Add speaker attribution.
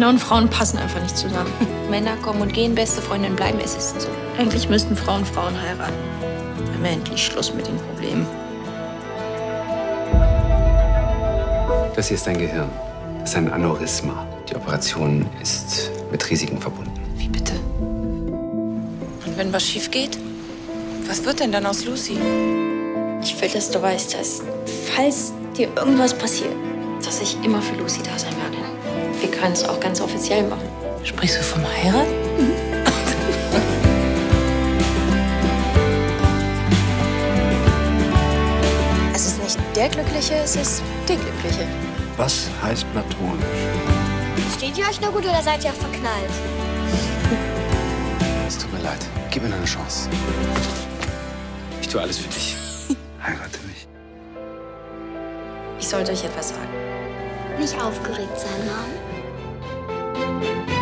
Speaker 1: Männer und Frauen passen einfach nicht zusammen.
Speaker 2: Männer kommen und gehen, beste Freundinnen bleiben, es ist so.
Speaker 1: Eigentlich müssten Frauen Frauen heiraten. Dann haben wir endlich Schluss mit den Problemen.
Speaker 3: Das hier ist dein Gehirn. Das ist ein Aneurysma. Die Operation ist mit Risiken verbunden.
Speaker 2: Wie bitte?
Speaker 4: Und wenn was schief geht? Was wird denn dann aus Lucy?
Speaker 1: Ich will, dass du weißt, dass, falls dir irgendwas passiert, dass ich immer für Lucy da sein werde. Wir können es auch ganz offiziell machen.
Speaker 4: Sprichst du vom Heiraten?
Speaker 2: Es ist nicht der Glückliche, es ist die Glückliche.
Speaker 5: Was heißt platonisch?
Speaker 6: Steht ihr euch nur gut oder seid ihr auch verknallt?
Speaker 3: Es tut mir leid. Gib mir noch eine Chance. Ich tue alles für dich. Heirate mich.
Speaker 1: Ich sollte euch etwas sagen.
Speaker 6: Nicht aufgeregt sein, Mom.